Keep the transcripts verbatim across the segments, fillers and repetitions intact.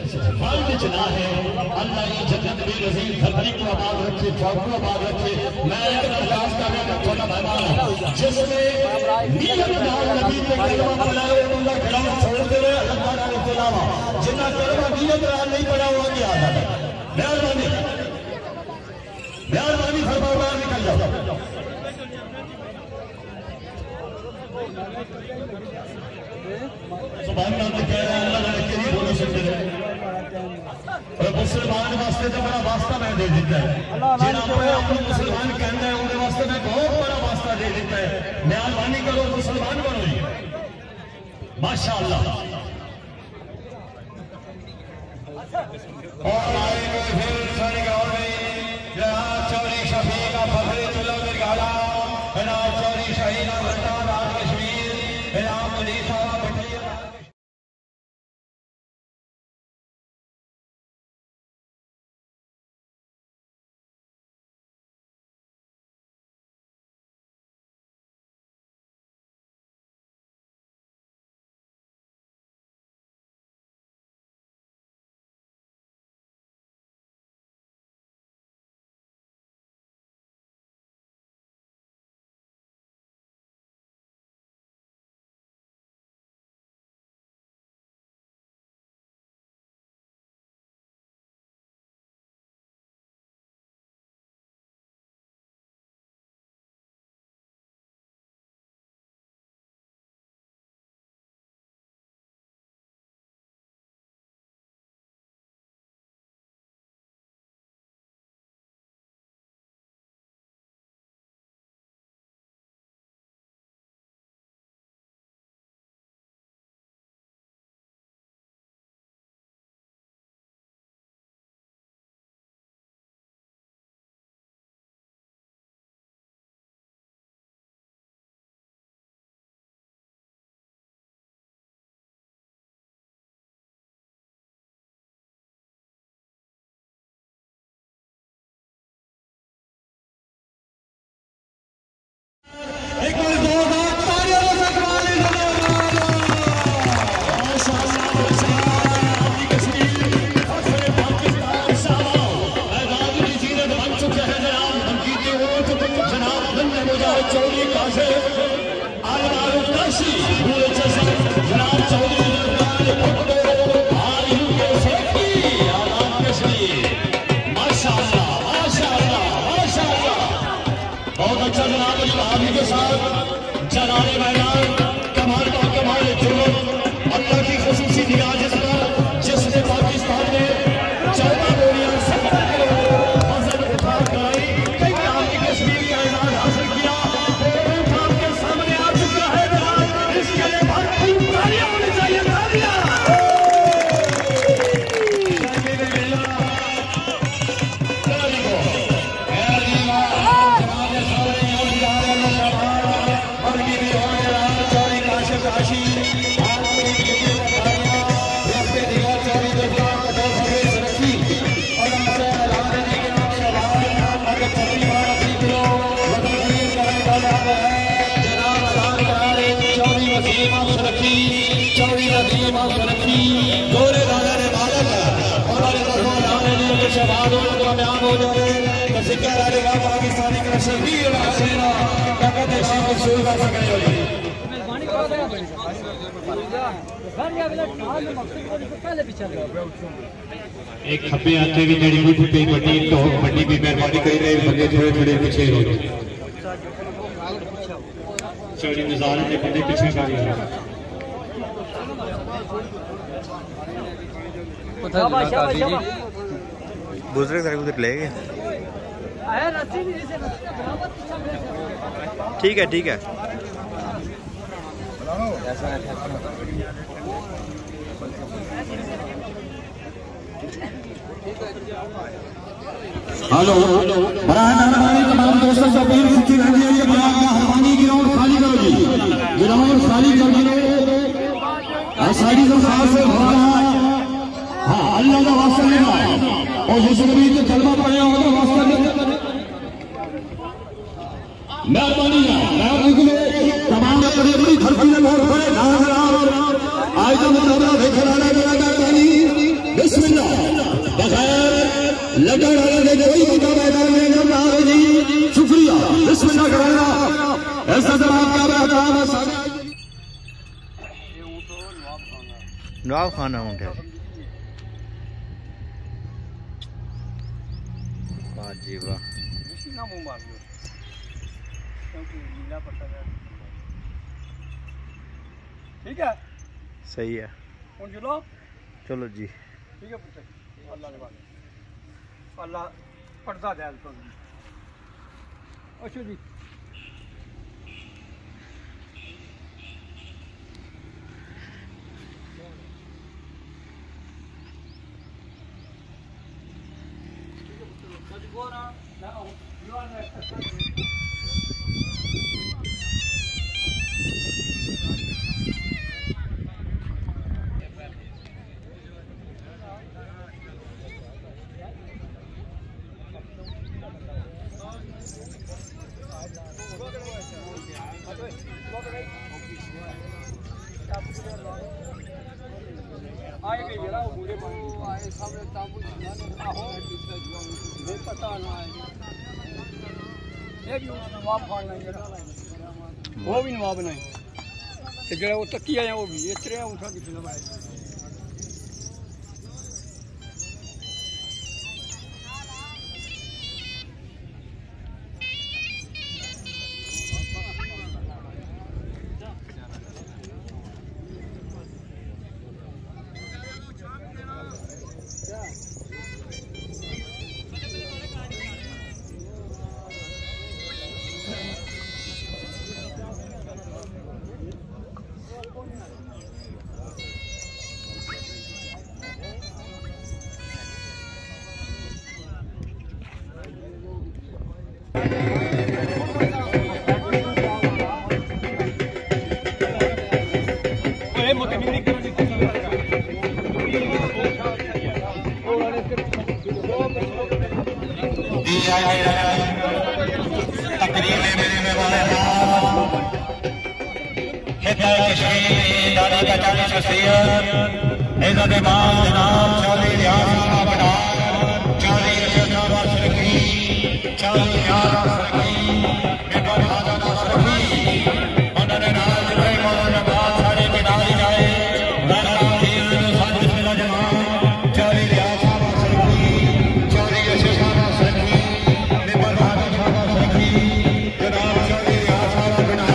फर्ज चला है अल्लाह ये जन्नत में नसीब धरती को आबाद रखे, चौक को आबाद रखे। मैं एक अरदास कर रहा हूं छोटा मेहमान जिसने नियत नाल नबी ने कलमा पढ़ाया उनका खड़ा छोड़ दे अल्लाह ताला ने अलावा जिन्ना कलमा नियत नाल नहीं पढ़ा हुआ क्या आता है। मेहरबानी मेहरबानी फरमा बाहर निकल जाओ। सुभान अल्लाह कह रहे हैं अल्लाह ने कितनी बोली सुनते हैं और मुसलमान वास्ते तो बड़ा वास्ता मैं दे देता है जिन्हें अपने आप को मुसलमान कहना है उनके वास्ते मैं बहुत बड़ा वास्ता दे देता है। मेहरबानी करो मुसलमान बनो जी माशाअल्लाह। और आएंगे फिर सरगार में जनाब चौधरी शफी का फखरे तुला मिर्गाला जनाब चौधरी शहीद अहमद राज कश्मीर जनाब मुनीफा भटिया। बहुत अच्छा जनाब आदमी के साथ जनाने मैदान कमाल का कमाल जुर्म अल्लाह की खुसूसी निगाह जिस पर जिसने पाकिस्तान में चौदह गोलियां सत्तर किलो फसल उठा कराई कई काम की कश्मीर का इनाम हासिल किया आपके सामने आ चुका है जनाब। इसके लिए भरपूर तालियां होनी चाहिए। तालियां सुरखी गोरे राजा ने बालक और शबाद हो कामयाब हो जाए तो सिक्का राजे का पाकिस्तानी का शबीर हसीना ताकत इमाम रसूल का सकने वाली एक खब्बे आते भी जड़ी मुठ पे बड़ी तो बड़ी भी मेहरबानी कर रहे बंदे थोड़े थोड़े पीछे हो गए चौड़ी नजारे के बंदे पीछे कर रहे हैं। बुजुर्ग सारे उधर ले गए। ठीक है ठीक है हेलो तमाम दोस्तों से अपील की रहती है मेहरबानी ग्राउंड खाली करो जी। ग्राउंड खाली कर दो सारी संसार से भरा। हाँ अल्लाह का वास्ता लेना और जिसने भी कलमा पढ़े होगा वास्ता लेना मेहरबानी तमाम बड़ी बड़ी धरती में लोग खड़े आज तो मुकाबला देखा रहा है। नवाब खान ऊँट है। वाह जी वाह। ठीक है, सही है। चलो चलो जी। ठीक है पुत्र, अल्लाह ने वाले अल्लाह पर्दा दे तो। अच्छा जी, आए गए जरा वो पूरे आए सामने तांबू ना हो नहीं पता ना आए ये भी नवाब खान नहीं जरा वो भी नवाब नहीं ते जरा वो तकिया है वो भी ये त्रे उठा के लगाए। तकरीर में मेरे मेहमान दादी का चालीस वसीयत इज्जत मान जनाब चौधरी रियाज साहब बटाल चौधरी रशीदाबाद सुरखी चौधरी रियाज सुरखी मेंबर आजादा सुरखी उन्होंने नाज इब्राहिम और नवाज सारे के नाल जाए चौधरी रियाज साहब सुरखी चौधरी रशीदाबाद सुरखी मेंबर आजादा सुरखी जनाब चौधरी रियाज साहब बटाल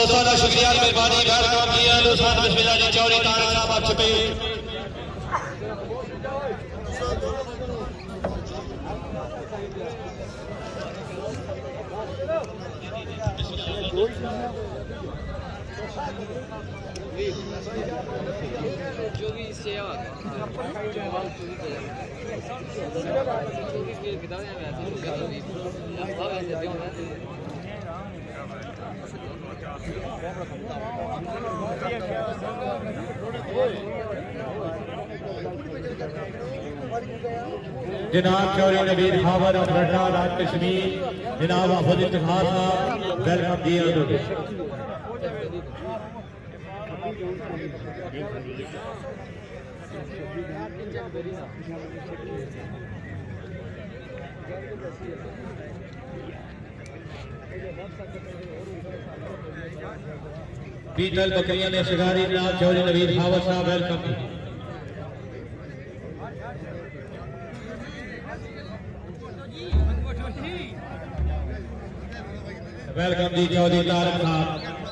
दोस्तों शुक्रिया मेहरबानी घर काम किया दोस्तों बिस्मिल्लाह जी चौधरी तारक साहब आप छुपे जो भी इससे जनाब चौधरी नवीद खावर और रड्डा राज कश्मीर जनाब आफद इफ्तिखार साहब वेलकम दिया पीतल बकरिया ने शिकारी जनाब चौधरी नवीद खावर साहब वेलकम वेलकम जी चौधरी तारक साहब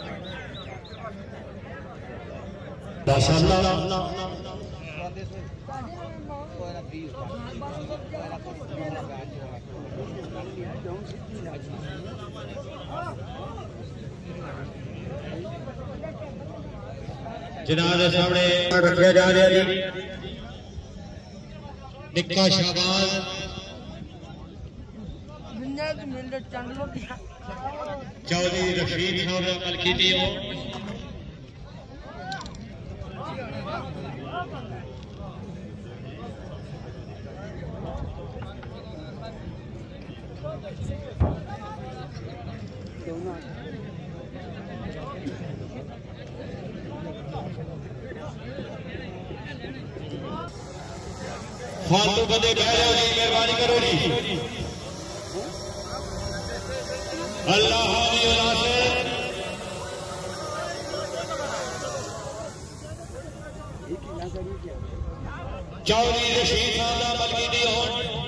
जनाब के सामने रखा जा रहा है निक्का शाहबाज चौधरी रशीद साहब ने अमल की थी फालतू बंदे बह जाओ जी मेहरबानी करो जी अल्लाह चौधरी रशीद साहब का अमल की हो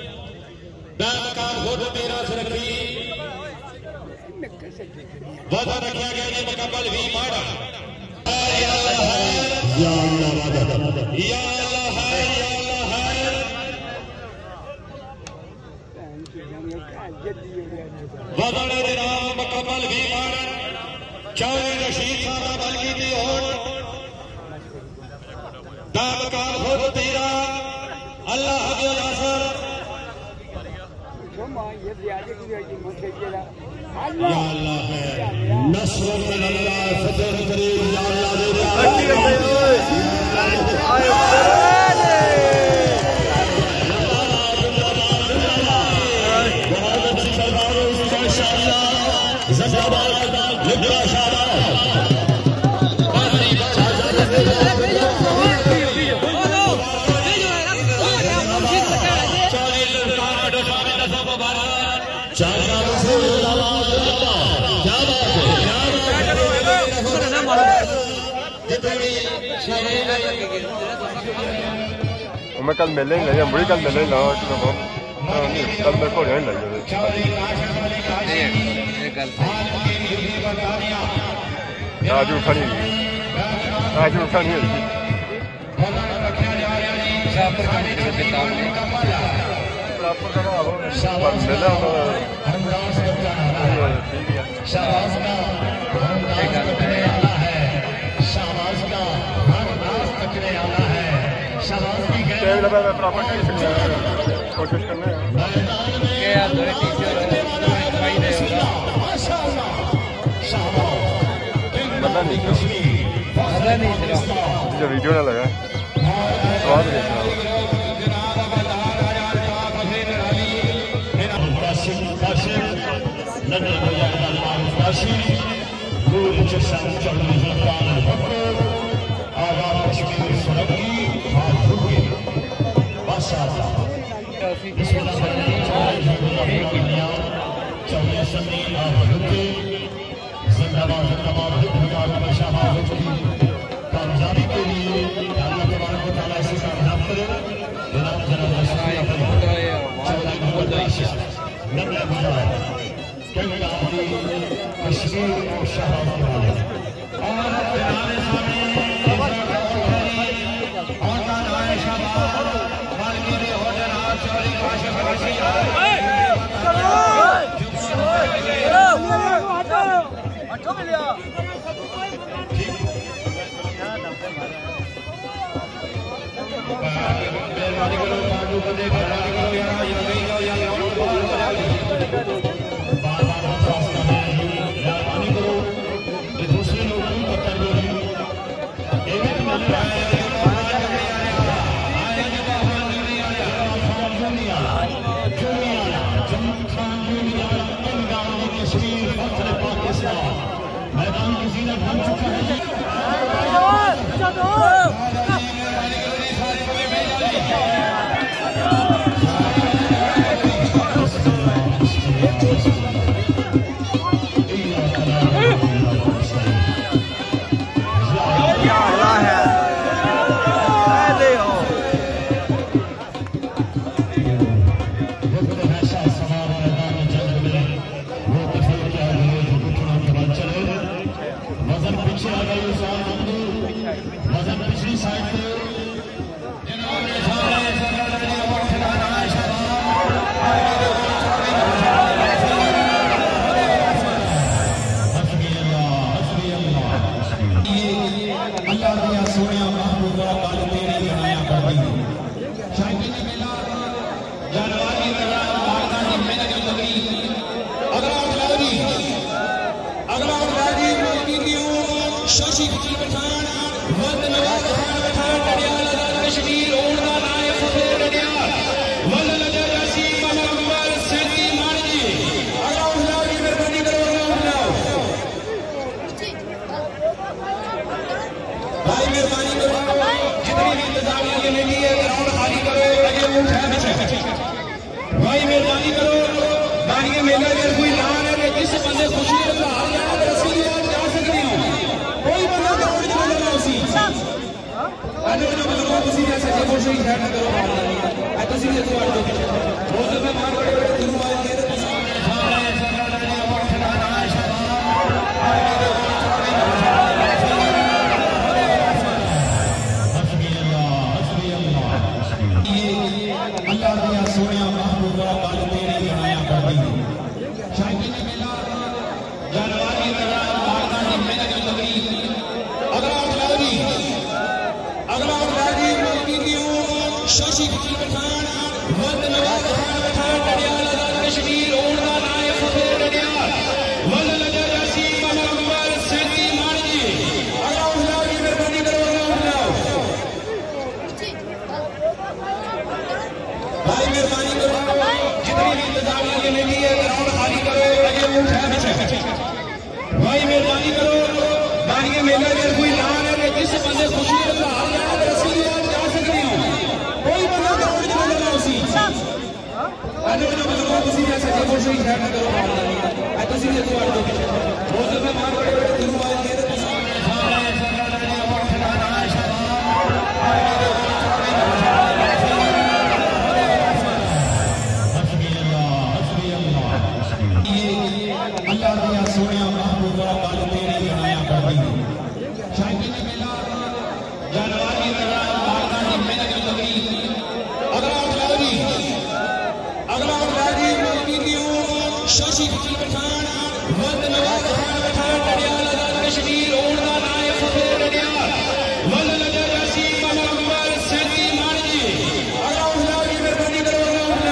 मकाम खुद मेरा सुरखी वादा रखा गया जी मुकम्मल भी माड़ा या अल्लाह है या अल्लाह है या अल्लाह है वदन जनाब मुकम्मल भी माड़ा चौधरी रशीद साहब का अमल की हो मकाम खुद तेरा अल्लाह के नासर या अल्लाह है नस्र मिन अल्लाह फतह करीम या अल्लाह दे बहुत अच्छी सरदार है माशाअल्लाह जिंदाबाद लिखा शाबाश मैं कल मेले ही नहीं मुझे कल मेले ही लाओ कल मेरे को नहीं लगे आज उठानी आज उठानी है कोशिश करना पता नहीं जो वीडियो ना लगा स्वाद देखना कामयाबी के लिए अल्लाह तबारक व तआला ऐसे कामयाब करे जनाब जनाब कश्मीर और शाहबाज के वाले मेहरबानी करो काटू बंदे मेहरबानी करो यार या नहीं जाओ यार बार बार रास्ता में मेहरबानी करो ये दूसरे लोगों को पकड़ दो एक मिल रहा है मैदान की जीनत बन चुका है भाई मेहरबानी करो गाड़ियां मेला में कोई ना है जिस बंदे खुशी जा सकते हो कोई बंदा ग्राउंड में लगा उसी अरे जो बुजुर्गों तुसी जैसे जे कोई शहीद है करो आई तुसी ये दुआ दो बहुत में मार बड़े बड़े दिन वाले ये अल्लाह दिया सोनिया महबूब वाला तेरे बनाया कर दी शायद ने मिला जानवारी मेरा मारना की मेहनत की लगी अगर आप लाजी अगर आप लाजी की दियो शशि खान पठान वंद नवाज खान पठान डडियाल दा कश्मीर होण दा नायक फतेह डडियाल वंद लजा जासी महबूब सिद्दी मान जी अगर आप लाजी मेहरबानी करो भाई मेहरबानी करो जितनी भी इंतजामिया के लिए है ग्राउंड खाली करो लगे ऊँट है पीछे भाई मेहरबानी करो गाड़ियां मेला में कोई ना है जिस बंदे खुशी जा सकते हो कोई बंदा ग्राउंड में लगा उसी अरे जो बुजुर्गों तुसी जैसे जे कोई शहीद है करो आई तुसी ये दुआ दो बहुत में मार बड़े बड़े दिन वाले ये अल्लाह दिया सोनिया महबूब वाला तेरे बनाया कर दी शायद ने मिला जानवारी मेरा मारना की मेहनत की लगी अगर आप लाजी अगर आप लाजी की दियो शशि खान पठान वंद नवाज खान पठान डडियाल दा कश्मीर होण दा नायक फतेह डडियाल वंद लजा जासी महबूब सिद्दी मान जी अगर आप लाजी मेहरबानी करो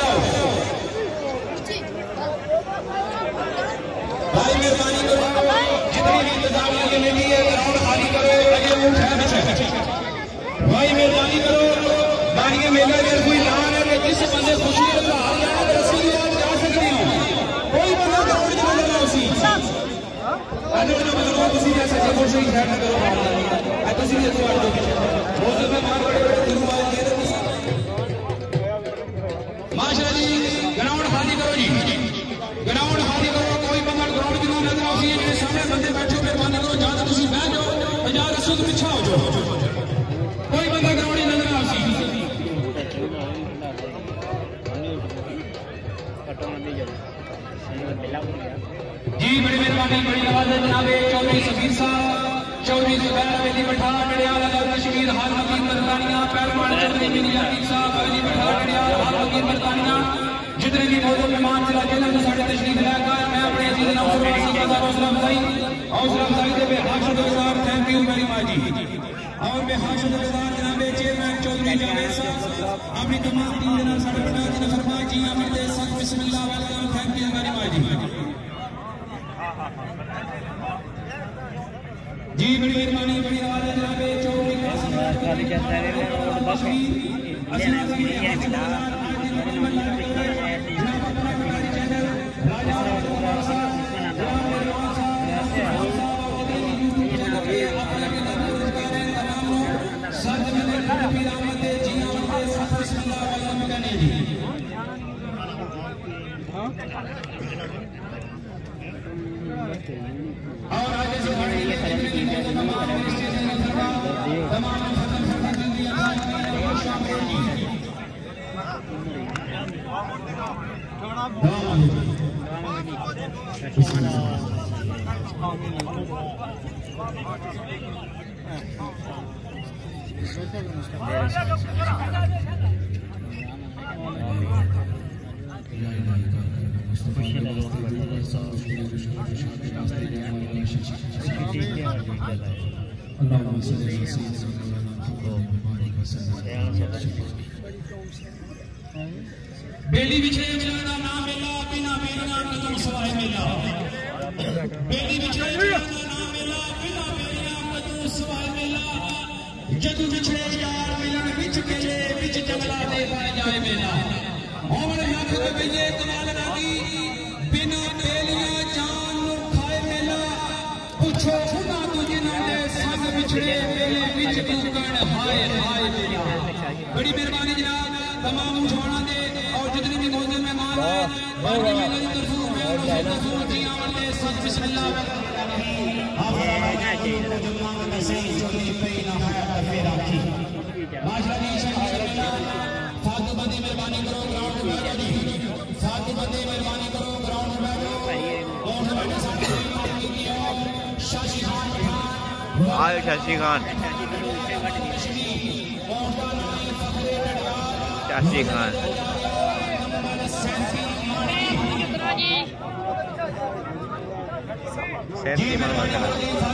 भाई मेहरबानी करो जितनी भी इंतजामिया के लिए है ग्राउंड खाली करो लगे ऊँट है पीछे भाई मेहरबानी करो गाड़ियां मेला में कोई ना है जिस बंदे खुशी जा सकते हो कोई बंदा ग्राउंड में लगा उसी अरे जो बुजुर्गों तुसी जैसे जे कोई शहीद है करो आई तुसी ये दुआ दो बहुत में मार बड़े बड़े दिन वाले ये माशाल्लाह जी ग्राउंड खाली करो जी ग्राउंड खाली करो कोई बंदा ग्राउंड में नजर आसी है सामने बंदे बैठे मेहरबानी करो ज्यादा तुसी बैठ जाओ हजार रसों के पीछे हो जाओ कोई बंदा ग्राउंड में नजर आसी जी बड़ी मेहरबानी बड़ी नवाज जनाब चौधरी सफीर साहब चौधरी जुबैर अली पठान डडियाल कश्मीर हाल वकील बरतानिया पहलवान चौधरी मिनी याकीब साहब अली पठान डडियाल हाल वकील बरतानिया जितने भी मौजूद मेहमान जिला जिला से साढ़े तशरीफ लाकर मैं अपने अजीज नाम से हौसला अफजाई हौसला अफजाई के बेहाशुद थैंक यू वेरी मच जी और बेहाशुद जनाबे चेयरमैन चौधरी जावेद साहब अपनी तमाम टीम के नाल साडे बड़ा जी ने फरमाया जी आमद दे साथ बिस्मिल्लाह welcome thank you very much जी बड़ी मेहरबानी बड़ी नवाज जनाबे चौधरी और आगे से बेली बिछड़े मेला का नाम मेला बिना बेलियां कदम सवाए मेला बेली बिछड़े मेला का नाम मेला बिना बेलियां कदम सवाए मेला जदू बिछड़े यार मिलन बिच मेले बिच जंगला दे पाए जाए मेला और याद के भैये कमाल रागी बिना बेलियां जान नु खाए मेला पूछो खुदा तू जिन्हां दे संग बिछड़े मेले बिच दुकण हाय हाय मेला बड़ी मेहरबानी जनाब तमाम उठाना दे और जितने भी मौजूद मेहमान हैं बाकी मेला की तरफ में रसूल जी आमद दे सब बिस्मिल्लाह फातू बंदी मेहरबानी करो ग्राउंड में बैठो जी फातू बंदी मेहरबानी करो ग्राउंड में बैठो शाशी खान आए शाशी खान शाशी खान सैंती मनवा चला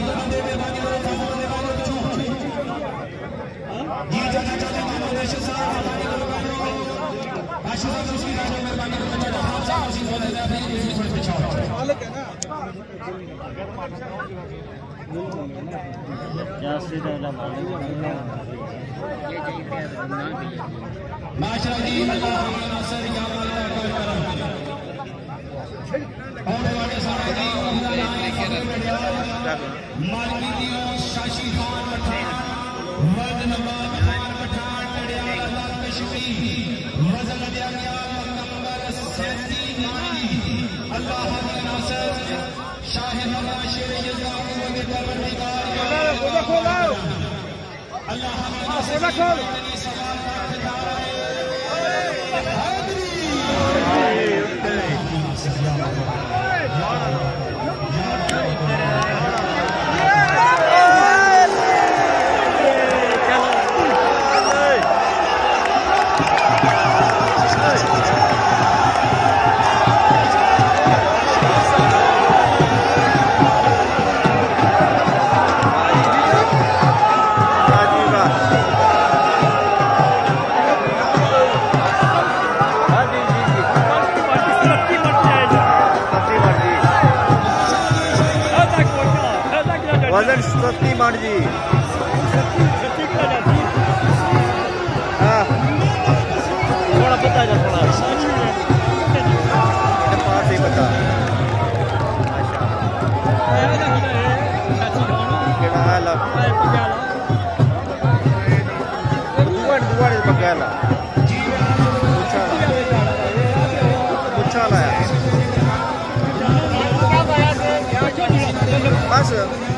शाशी खान पठान वर्द नवाब खान पठान नडियाला कश्मीरी वजन दिया गया नंबर सैंतीस नानी अल्लाह के नासर शाह मौला शेर यज़दा के परवरदिगार अल्लाह के नासर सवाल का खिताब वजन सत्ती मान जी हाँ थोड़ा पता जा थोड़ा पास ही बता पगला बस